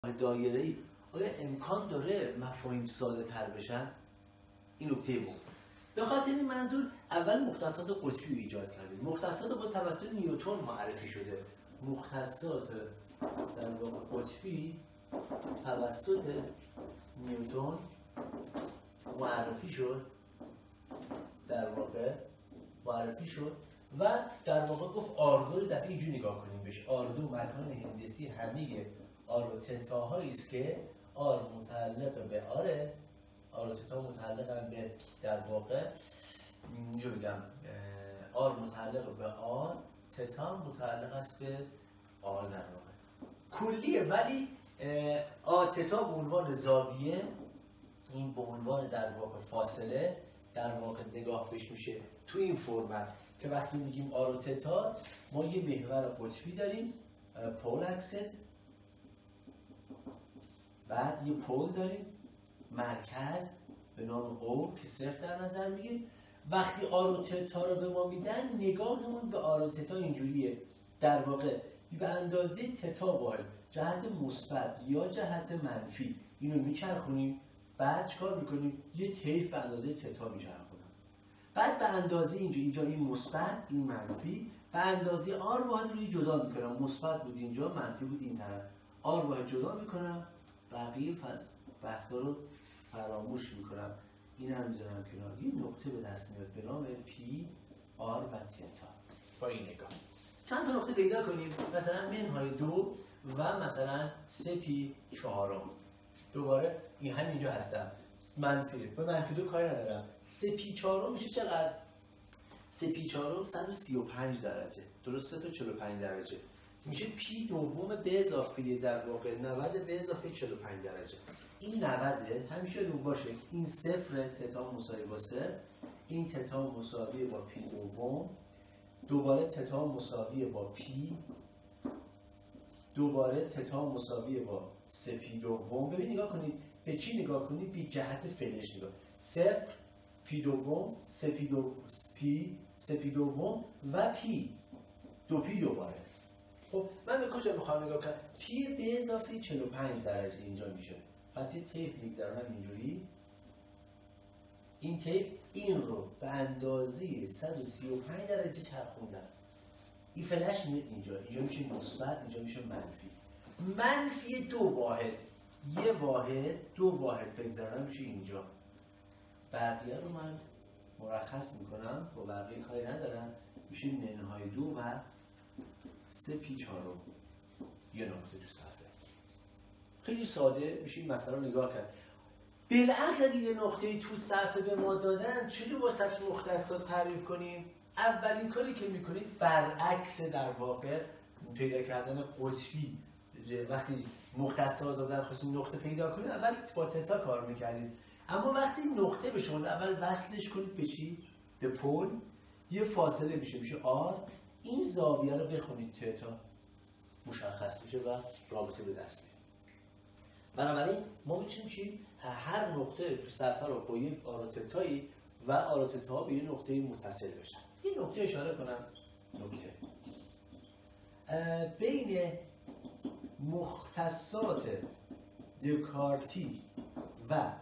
دایره‌ای آیا امکان داره مفاهیم ساده تر بشن؟ این نکته بود. به خاطر این منظور اول مختصات قطبی رو ایجاد کردیم. مختصات با توسط نیوتن معرفی شده. مختصات در واقع قطبی توسط نیوتن معرفی شد. و در واقع گفت آردو رو دفعه اینجوری نگاه کنیم بهش. آردو مکان هندسی همه آر و تتاهایی است که آر متعلق به آره، آر و تتا متعلق به در واقع اینجا بگم آر متعلق به آر، تتا متعلق است به آر در واقع کلیه، ولی تتا به عنوان زاویه، این به عنوان در واقع فاصله در واقع نگاه بهش میشه تو این فرمت که وقتی میگیم آر و تتا ما یه محور قطبی داریم پول اکسس، بعد یه پول داریم مرکز به نام او که صفر در نظر میگیریم. وقتی آر و تتا رو به ما میدن نگاهمون به آر و تتا اینجوریه، در واقع به اندازه تتا واحد جهت مثبت یا جهت منفی اینو میچرخونیم، بعد چیکار میکنیم؟ یه طیف به اندازه تتا میچرخونیم، بعد به اندازه اینجا این مثبت این منفی به اندازه آر واحد رو جدا میکنم، مثبت بود اینجا منفی بود این طرف، آر واحد جدا میکنم، بقیه بحثا رو فراموش میکنم، این هم میذارم کنار. یه نقطه به دست میاد به نام پی آر و تتا. با این نگاه چند تا نقطه پیدا کنیم، مثلا منهای 2 و مثلا 3 پی چهارم. دوباره این همینجا هستم، منفی به منفی 2 کاری ندارم. 3 پی چهارم میشه چقدر؟ 3 پی چهارم 135 درجه، درسته؟ تا 45 درجه میشه پی دوم به اضافه در واقع 90 به اضافه 45 درجه. این 90 همیشه یادمون باشه این صفر، تتا مساوی با 0، این تتا مساوی با پی دوم، دوباره تتا مساوی با پی، دوباره تتا مساوی با 3 پی دوم. ببین نگاه کنید به چی نگاه کنید؟ بی جهت فعلش نگاه. 0 پی دوم، 3 پی دوم و پی 2 پی دوباره. خب من به کجا میخوام نگاه کنم؟ پی به اضافه 45 درجه اینجا میشه، پس یه تیپ میگذارم اینجوری، این تیپ این رو به اندازه 135 درجه چرخوندم، این فلش میاد اینجا میشه مثبت، اینجا میشه منفی. منفی 2 واحد، یه واحد 2 واحد بگذارم میشه اینجا. بقیه رو من مرخص میکنم، با بقیه کاری ندارم، میشه منهای 2 و 3 پی چهارم، یه نقطه تو صفحه. خیلی ساده میشه این مسئله رو نگاه کرد. بالعکس اگه یه نقطه تو صفحه به ما دادن چجوری واسه مختصات تعریف کنیم؟ اولین کاری که میکنید برعکس در واقع پیدا کردن قطبی، وقتی مختصات دادن خواستیم نقطه پیدا کنید اول با تتا کار میکردید، اما وقتی نقطه به شما اول وصلش کنید به چی؟ به پول، یه فاصله میشه آر، این زاویه رو بخونید تتا مشخص میشه و رابطه به دست میاد. بنابراین ما میتونیم چی؟ هر نقطه تو صفحه رو با یک آر و تتایی و آر و تتا به یه نقطه متصل بشن. این نقطه اشاره کنم، نقطه بین مختصات دکارتی و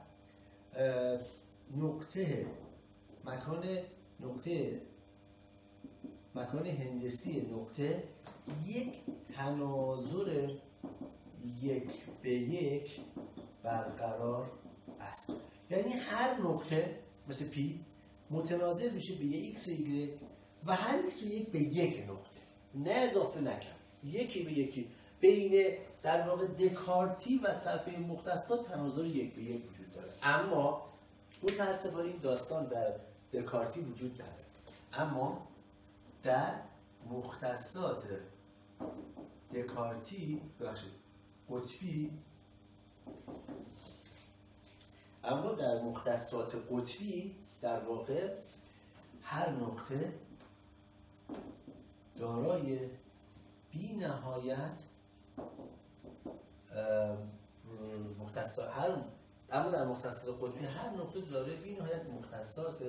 مکان هندسی نقطه یک تناظر 1 به 1 برقرار است. یعنی هر نقطه مثل پی متناظر میشه به یه ایکس و ایگرگ و هر ایکس و یک به یک نقطه، نه اضافه نکن، یکی به یکی. بین در واقع دکارتی و صفحه مختصات تناظر 1 به 1 وجود داره، اما متاسفانه این داستان در دکارتی وجود داره، اما در مختصات دکارتی قطبی، اما در مختصات قطبی در واقع هر نقطه دارای بی نهایت اما در مختصات قطبی هر نقطه داره بی نهایت مختصات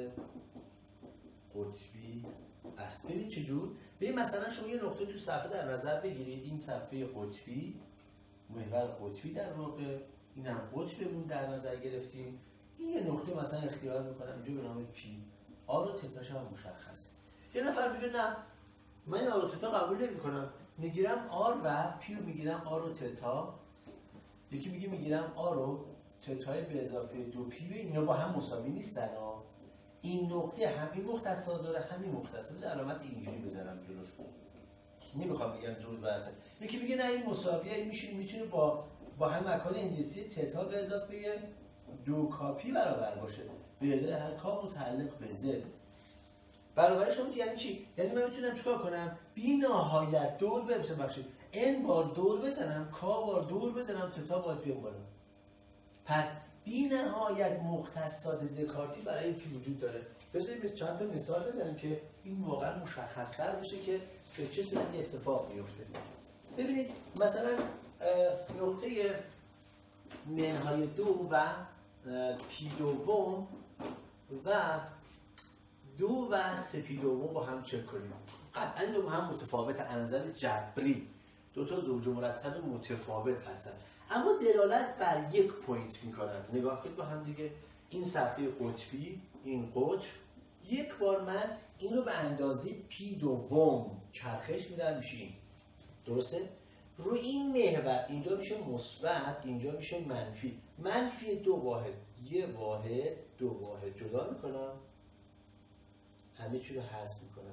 قطبی است. ببین چجور؟ ببین مثلا شما یه نقطه تو صفحه در نظر بگیرید، این صفحه قطبی محور قطبی در واقع، این هم قطبمون در نظر گرفتیم. این یه نقطه مثلا اختیار میکنم اینجا به نام پی، آر و تتاش هم مشخصه. یه نفر میگه نه من آر و تتا قبول نمیکنم، میگیرم آر و پی رو میگیرم آر و تتا. یکی میگه میگیرم آر و تتای به اضافه 2 پی، اینا با هم مساوی نیستن ها. این نقطه همین مختصا داره، همین مختصا علامت اینجوری بزنم جلوش، نمیخوام بگم جور برتر. یکی میگه نه این مساویه، این میتونه با هم مکان هندسی تتا به اضافه 2 کاپی برابر باشه، به ادای هر کا متعلق به زد. برابرش هم یعنی چی؟ یعنی من میتونم چیکار کنم؟ بی نهایت دور ببخشید n بار دور بزنم، کا بار دور بزنم، تتا باید بیام بالا. پس بی نهایت مختصات دکارتی برای پی وجود داره. بذارید چند تا مثال بزنیم که این واقعا مشخص‌تر بشه که به چه صورتی اتفاق میفته. ببینید مثلا نقطه منهای 2 و پی دوم و 2 و 3 پی دوم با هم چک کنیم. قطعا دو با هم متفاوت از نظر جبری، دو تا زوج مرتب متفاوت هستن، اما دلالت بر یک پوینت میکنن. نگاه کنید با هم دیگه، این صفحه قطبی، این قطب، یک بار من این رو به اندازه پی دوم چرخش میدم میشه این، درسته؟ رو این محور اینجا میشه مثبت، اینجا میشه منفی. منفی 2 واحد، یه واحد، 2 واحد جدا میکنم، همه چی رو حذف میکنم،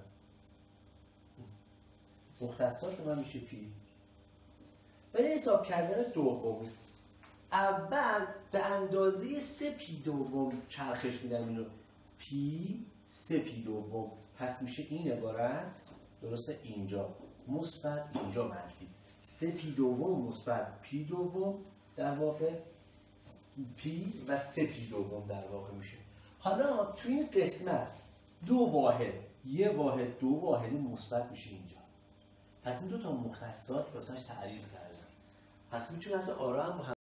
مختصات من میشه پی. برای حساب کردن دومی، اول به اندازه 3 پی دوم چرخش میدم اینو، پی 3 پی دوم، پس میشه این عبارت، درسته؟ اینجا مثبت، اینجا منفی. 3 پی دوم مثبت پی دوم در واقع پی و 3 پی دوم در واقع میشه. حالا توی این قسمت 2 واحد، یه واحد، 2 واحد مثبت میشه اینجا. پس این دو تا مختصات واسش تعریف کردم. پس میتونن آرا هم